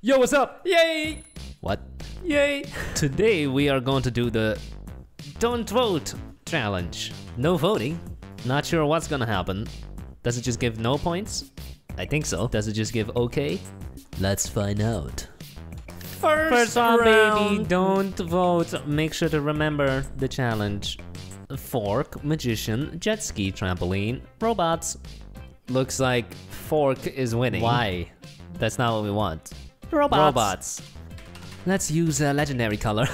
Yo, what's up? Yay! What? Yay! Today we are going to do the Don't Vote challenge. No voting. Not sure what's gonna happen. Does it just give no points? I think so. Does it just give okay? Let's find out. First one, baby, don't vote. Make sure to remember the challenge. Fork, magician, jet ski, trampoline, robots. Looks like Fork is winning. Why? That's not what we want. Robots. Let's use a legendary color.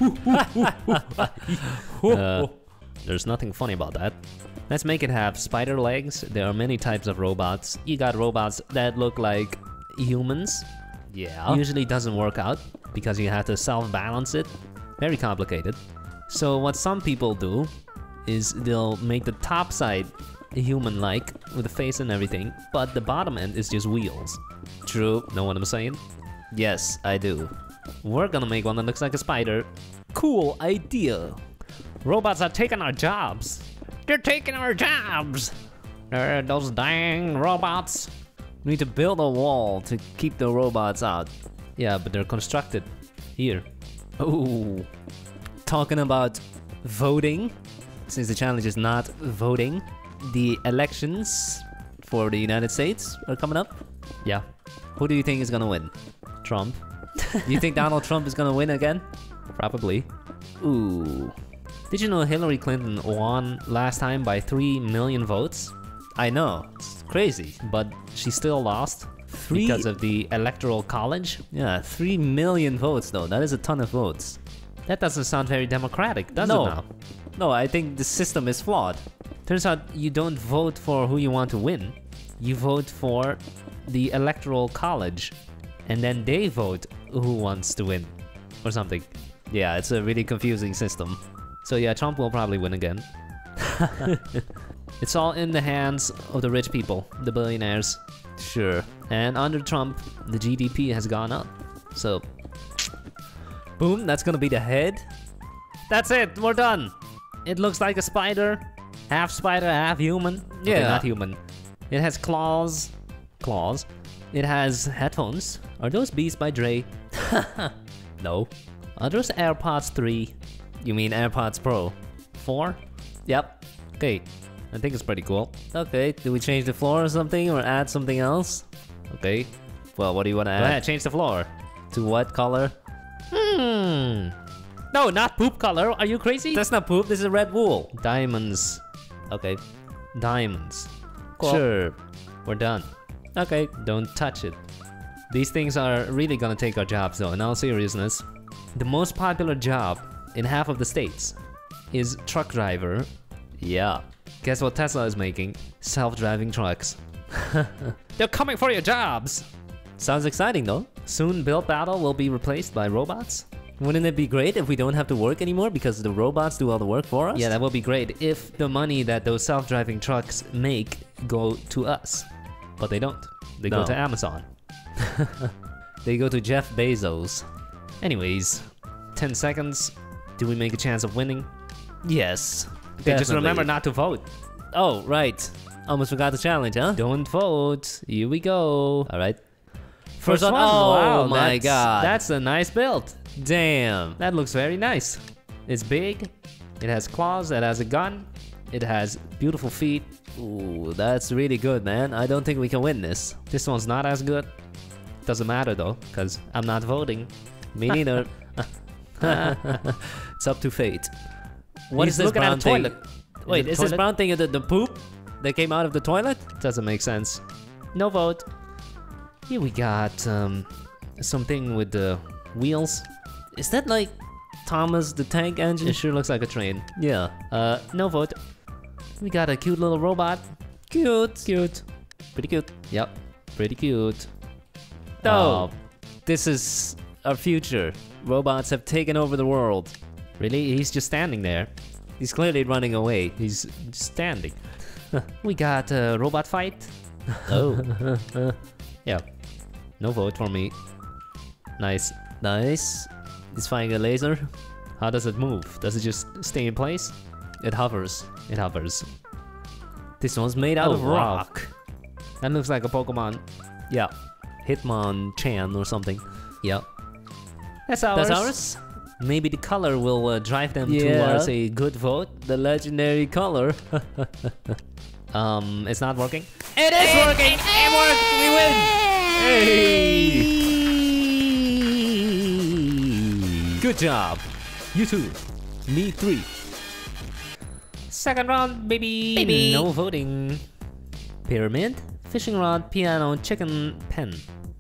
There's nothing funny about that. Let's make it have spider legs. There are many types of robots. You got robots that look like humans. Yeah. Usually doesn't work out because you have to self-balance it. Very complicated. So what some people do is they'll make the top side human-like with a face and everything, but the bottom end is just wheels. True, know what I'm saying? Yes, I do. We're gonna make one that looks like a spider. Cool idea. Robots are taking our jobs. They're taking our jobs. Those dang robots. We need to build a wall to keep the robots out. Yeah, but they're constructed. Here. Oh. Talking about voting. Since the challenge is not voting, the elections for the United States are coming up. Yeah. Who do you think is gonna win? Trump. You think Donald Trump is gonna win again? Probably. Ooh. Did you know Hillary Clinton won last time by 3 million votes? I know, it's crazy, but she still lost because of the Electoral College. Yeah, 3 million votes though, that is a ton of votes. That doesn't sound very democratic, does it now? No, I think the system is flawed. Turns out you don't vote for who you want to win. You vote for the Electoral College, and then they vote who wants to win, or something. Yeah, it's a really confusing system. So yeah, Trump will probably win again. It's all in the hands of the rich people, the billionaires. Sure. And under Trump, the GDP has gone up. So, boom, that's gonna be the head. That's it, we're done. It looks like a spider, half human. Yeah, okay, not human. It has claws. It has headphones. Are those Beats by Dre? No. Are those AirPods 3? You mean AirPods Pro? 4? Yep. Okay. I think it's pretty cool. Okay, do we change the floor or something, or add something else? Okay. Well, what do you want to add? Go ahead, change the floor. To what color? No, not poop color. Are you crazy? That's not poop. This is red wool. Diamonds. Okay. Diamonds. Cool. Sure. We're done. Okay, don't touch it. These things are really gonna take our jobs though, in all seriousness. The most popular job in half of the states is truck driver. Yeah. Guess what Tesla is making? Self-driving trucks. They're coming for your jobs! Sounds exciting though. Soon Build Battle will be replaced by robots. Wouldn't it be great if we don't have to work anymore because the robots do all the work for us? Yeah, that would be great if the money that those self-driving trucks make go to us. But they don't. They go to Amazon. They go to Jeff Bezos. Anyways, 10 seconds. Do we make a chance of winning? Yes. Okay, just remember not to vote. Oh, right. Almost forgot the challenge, huh? Don't vote. Here we go. Alright. First one. Oh, wow, my god. That's a nice build. Damn. That looks very nice. It's big. It has claws. It has a gun. It has beautiful feet. Ooh, that's really good, man. I don't think we can win this. This one's not as good. Doesn't matter though, because I'm not voting. Me neither. It's up to fate. What is this brown thing? Wait, is this brown thing the poop that came out of the toilet? Doesn't make sense. No vote. Here we got something with the wheels. Is that like Thomas the Tank Engine? It sure looks like a train. Yeah. No vote. We got a cute little robot. Cute. Pretty cute. Yep. Pretty cute. Oh, this is our future. Robots have taken over the world. Really? He's just standing there. He's clearly running away. He's just standing. We got a robot fight. Oh. Yeah. No vote for me. Nice. He's firing a laser. How does it move? Does it just stay in place? It hovers. This one's made out of rock. That looks like a Pokemon. Yeah. Hitmonchan or something. Yep. That's ours. That's ours? Maybe the color will drive them Yeah. towards a good vote. The legendary color. It's not working. It is working! It worked! We win! Hey! Good job. You too. Me 3. Second round, baby. Baby. No voting. Pyramid, fishing rod, piano, chicken, pen.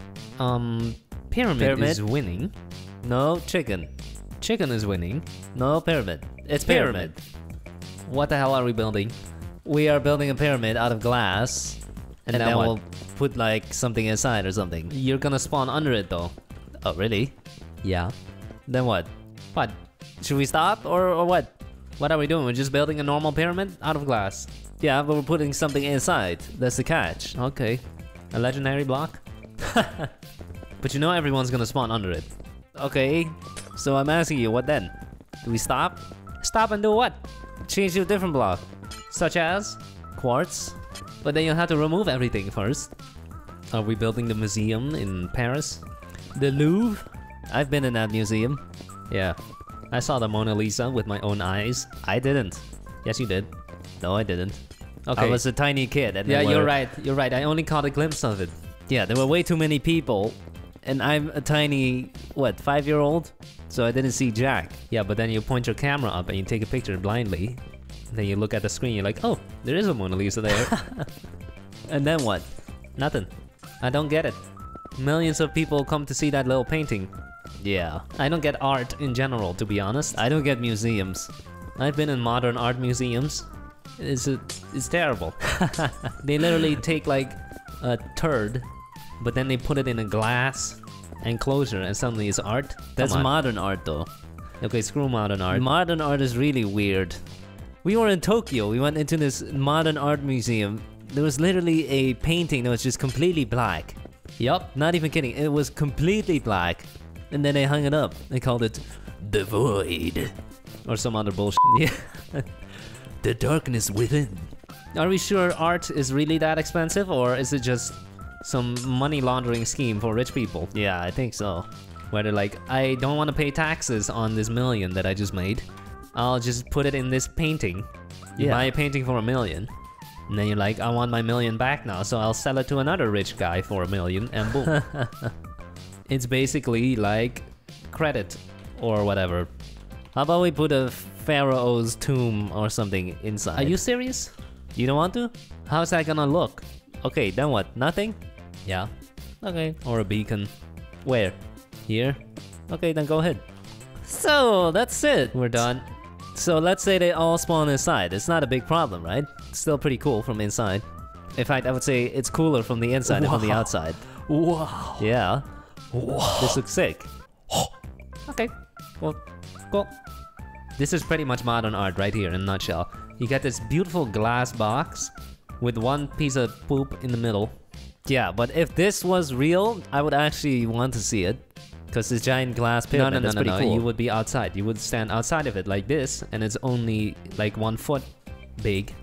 Pyramid Pyramid. is winning. No, chicken. Chicken is winning. No, pyramid. It's Pyramid. pyramid. What the hell are we building? We are building a pyramid out of glass. And then then what? we'll put like something inside or something. You're gonna spawn under it though. Oh, really? Yeah. Then what? What? Should we stop or what? What are we doing? We're just building a normal pyramid out of glass. Yeah, but we're putting something inside. That's the catch. Okay. A legendary block? But you know everyone's gonna spawn under it. Okay, so I'm asking you, what then? Do we stop? Stop and do what? Change to a different block. Such as? Quartz? But then you'll have to remove everything first. Are we building the museum in Paris? The Louvre? I've been in that museum. Yeah. I saw the Mona Lisa with my own eyes. I didn't. Yes, you did. No, I didn't. Okay. I was a tiny kid. And Yeah, there you're were- right. You're right. I only caught a glimpse of it. Yeah, there were way too many people. And I'm a tiny, what, 5-year-old? So I didn't see Jack. Yeah, but then you point your camera up and you take a picture blindly. Then you look at the screen, you're like, oh, there is a Mona Lisa there. And then what? Nothing. I don't get it. Millions of people come to see that little painting. Yeah. I don't get art in general, to be honest. I don't get museums. I've been in modern art museums. It's terrible. They literally take like a turd, but then they put it in a glass enclosure and suddenly it's art. That's Come on. modern art though. Okay, screw modern art. Modern art is really weird. We were in Tokyo. We went into this modern art museum. There was literally a painting that was just completely black. Yup. Not even kidding. It was completely black. And then they hung it up. They called it The Void. Or some other bullshit. Yeah. The darkness within. Are we sure art is really that expensive, or is it just some money laundering scheme for rich people? Yeah, I think so. Where they're like, I don't want to pay taxes on this million that I just made. I'll just put it in this painting. You Yeah. buy a painting for $1 million. And then you're like, I want my $1 million back now, so I'll sell it to another rich guy for $1 million, and boom. It's basically like credit or whatever. How about we put a pharaoh's tomb or something inside? Are you serious? You don't want to? How's that gonna look? Okay, then what? Nothing? Yeah. Okay. Or a beacon. Where? Here. Okay, then go ahead. So, that's it. We're done. So let's say they all spawn inside. It's not a big problem, right? It's still pretty cool from inside. In fact, I would say it's cooler from the inside than from the Wow. outside. Wow. Yeah. Wow. This looks sick. Okay. Well, cool. This is pretty much modern art right here in a nutshell. You got this beautiful glass box with one piece of poop in the middle. Yeah, but if this was real, I would actually want to see it. Because this giant glass pyramid, that's pretty cool. You would be outside. You would stand outside of it like this, and it's only like 1 foot big.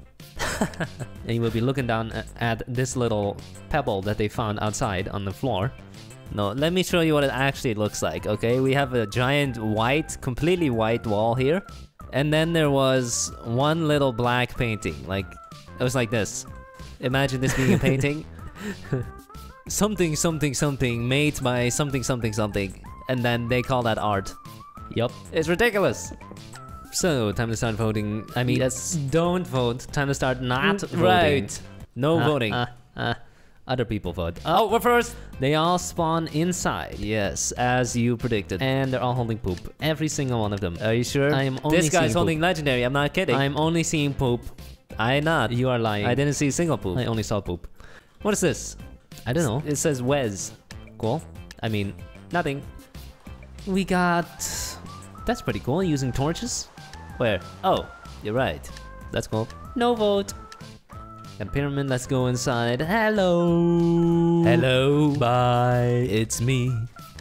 And you would be looking down at this little pebble that they found outside on the floor. No, let me show you what it actually looks like, okay? We have a giant white, completely white wall here. And then there was one little black painting. Like, it was like this. Imagine this being a painting. Something, something, something, made by something, something, something. And then they call that art. Yup. It's ridiculous. So, time to start voting. I mean, Yes. don't vote. Time to start not voting. Right. No voting. Other people vote. Oh, we're first. They all spawn inside. Yes, as you predicted. And they're all holding poop. Every single one of them. Are you sure? I am only This guy's seeing holding poop. legendary. I'm not kidding. I'm only seeing poop. I not. You are lying. I didn't see a single poop. I only saw poop. What is this? I don't know. It says Wes. Cool. I mean, Nothing. we got... That's pretty cool, using torches. Where? Oh, you're right. That's cool. No vote. Got a pyramid, let's go inside. Hello. Hello. Bye. It's me.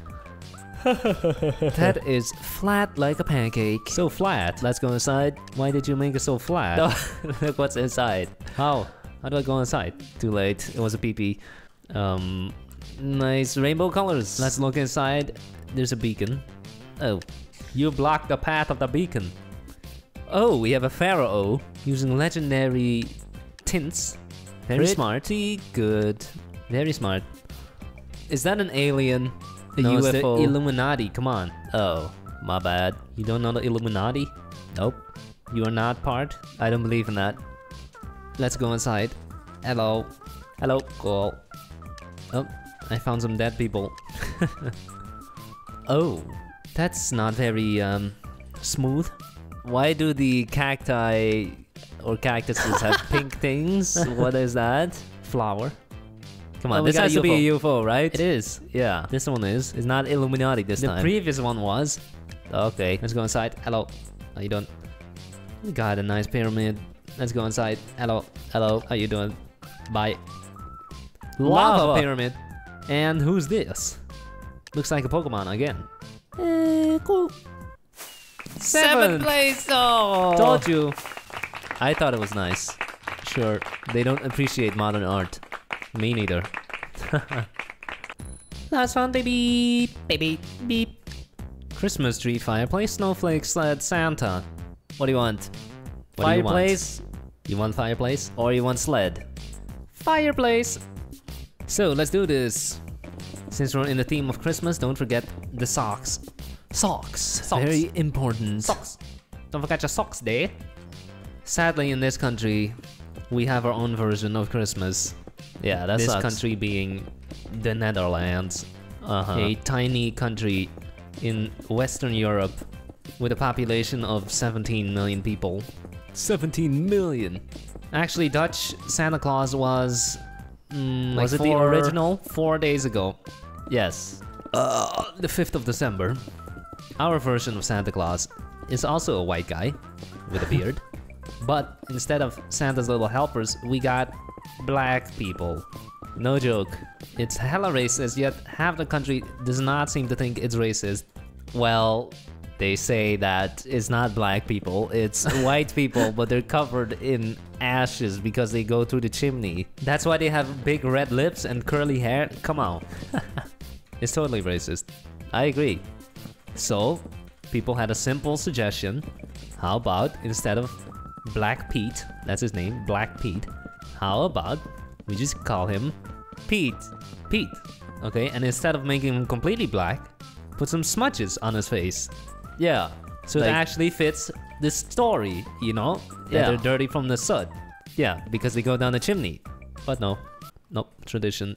That is flat like a pancake. So flat. Let's go inside. Why did you make it so flat? No, look what's inside. How? How do I go inside? Too late. It was a pee-pee. Nice rainbow colors. Let's look inside. There's a beacon. Oh, you blocked the path of the beacon. Oh, we have a pharaoh Using legendary tints. Very smart. Pretty good. Very smart. Is that an alien? A No, UFO? it's the Illuminati. Come on. Oh, my bad. You don't know the Illuminati? Nope. You are not part? I don't believe in that. Let's go inside. Hello. Hello. Cool. Oh, I found some dead people. Oh, that's not very smooth. Why do the cacti or cactuses have pink things? What is that? Flower. Come Oh, on, this got has to be a UFO, right? It is. Yeah. This one is. It's not Illuminati this The time. previous one was. Okay. Let's go inside. Hello. How you doing? We got a nice pyramid. Let's go inside. Hello. Hello. How you doing? Bye. Lava. pyramid. And who's this? Looks like a Pokemon again. Cool. Seventh place. Oh. Told you. I thought it was nice. Sure. They don't appreciate modern art. Me neither. Last one, baby. Baby. Beep. Christmas tree, fireplace, snowflake, sled, Santa. What do you want? What do you want? Fireplace You want fireplace? or you want sled? Fireplace! So let's do this. Since we're in the theme of Christmas, don't forget the socks. Socks. Very important. Socks. Don't forget your socks, there. Sadly, in this country, we have our own version of Christmas. Yeah, that's This country being the Netherlands, a tiny country in Western Europe with a population of 17 million people. 17 million. Actually, Dutch Santa Claus was Was it the original? 4 days ago. Yes. The 5th of December. Our version of Santa Claus is also a white guy with a beard. But instead of Santa's little helpers, we got black people. No joke. It's hella racist, yet half the country does not seem to think it's racist. Well, they say that it's not black people, it's white people, but they're covered in ashes because they go through the chimney. That's why they have big red lips and curly hair. Come on. It's totally racist. I agree. So, people had a simple suggestion. How about instead of Black Pete, that's his name, Black Pete, how about we just call him Pete. Pete, okay? And instead of making him completely black, put some smudges on his face. Yeah. So it Like- actually fits the story, you know? That Yeah. they're dirty from the soot. Yeah, because they go down the chimney. But no. Nope, tradition.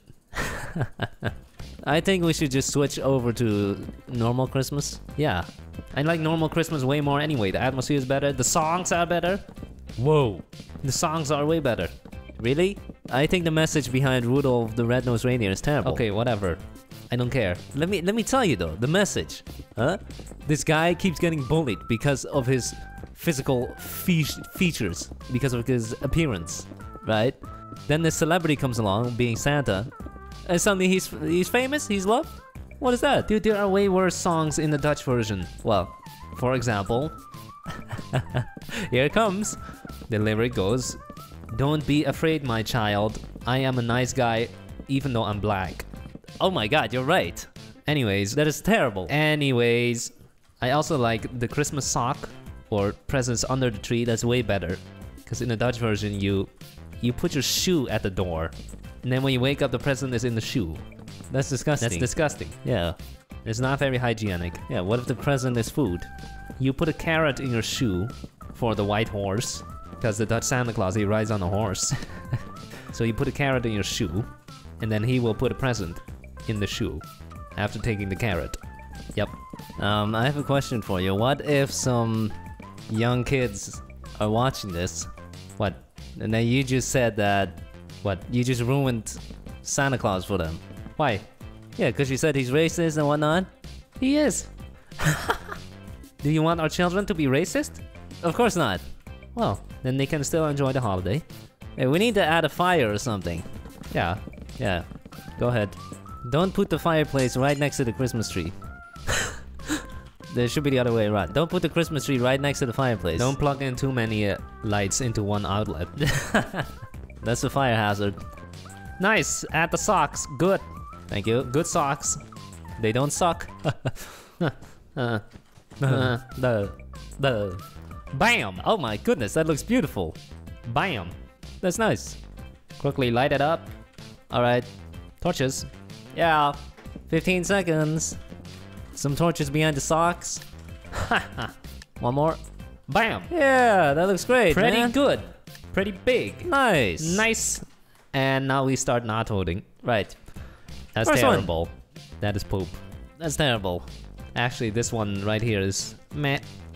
I think we should just switch over to normal Christmas. Yeah. I like normal Christmas way more anyway. The atmosphere is better, the songs are better. Whoa. The songs are way better. Really? I think the message behind Rudolph the Red-Nosed Reindeer is terrible. Okay, whatever. I don't care. Let me tell you though, the message. Huh? This guy keeps getting bullied because of his physical features, because of his appearance, right? Then this celebrity comes along, being Santa, and suddenly he's famous, he's loved? What is that? Dude, there are way worse songs in the Dutch version. Well, For example, here it comes. the lyric goes, "Don't be afraid, my child. I am a nice guy, even though I'm black." Oh my god, you're right. Anyways, That is terrible. I also like the Christmas sock or presents under the tree. That's way better, because in the Dutch version, you put your shoe at the door, and then when you wake up, the present is in the shoe. That's disgusting. That's disgusting. Yeah. It's not very hygienic. Yeah, what if the present is food? You put a carrot in your shoe for the white horse, because the Dutch Santa Claus, he rides on a horse. So you put a carrot in your shoe, and then he will put a present in the shoe after taking the carrot. Yep. I have a question for you. What if some young kids are watching this? What? And then you just said that What? you just ruined Santa Claus for them. Why? Yeah, because you said he's racist and whatnot. He is. Do you want our children to be racist? Of course not. Well, then they can still enjoy the holiday. Hey, we need to add a fire or something. Yeah. Yeah, go ahead. Don't put the fireplace right next to the Christmas tree. There should be the other way around. Don't put the Christmas tree right next to the fireplace. Don't plug in too many lights into one outlet. That's a fire hazard. Nice. Add the socks. Good. Thank you. Good socks. They don't suck. Bam! Oh my goodness, that looks beautiful. Bam! That's nice. Quickly light it up. Alright. Torches. Yeah. 15 seconds. Some torches behind the socks. One more. Bam! Yeah, that looks great. Pretty man. good. Pretty big. Nice. Nice. And now we start not holding. Right. That's First one. terrible. That is poop. That's terrible. Actually, this one right here is meh.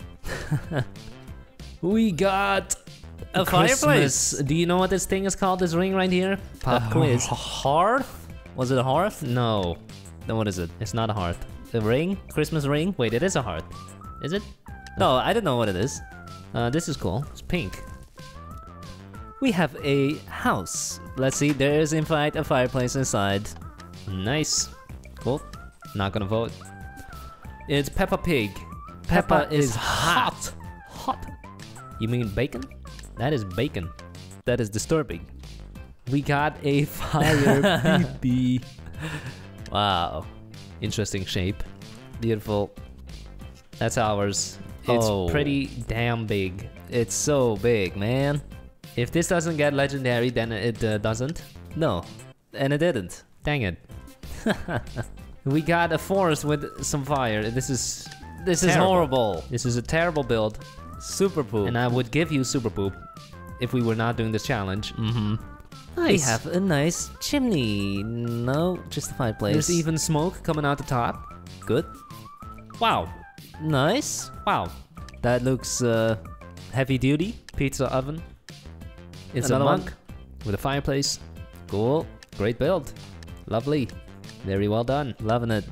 We got A Christmas. fireplace. Do you know what this thing is called? This ring right here? Pop quiz. Hearth? Was it a hearth? No, Then what is it? it's not a hearth. A ring? Christmas ring? Wait, it is a hearth. Is it? No, I don't know what it is. This is cool. It's pink. We have a house. Let's see, there is in fact a fireplace inside. Nice. Cool. Not gonna vote. It's Peppa Pig. Peppa is hot. Hot. You mean bacon? That is bacon. That is disturbing. We got a fire BB. Wow. Interesting shape. Beautiful. That's ours. It's Oh. pretty damn big. It's so big, man. If this doesn't get legendary, then it doesn't. No. And it didn't. Dang it. We got a forest with some fire. This is terrible. horrible. This is a terrible build, Super poop. and I would give you super poop if we were not doing this challenge. Mm-hmm. Nice. We have a nice chimney. No, just a fireplace. There's even smoke coming out the top. good. Wow. Nice. Wow. That looks heavy duty. Pizza oven. It's Another a one. monk with a fireplace. Cool. Great build. Lovely. Very well done. Loving it.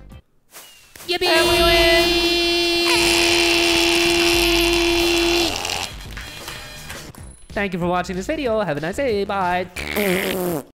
Thank you for watching this video. Have a nice day. Bye.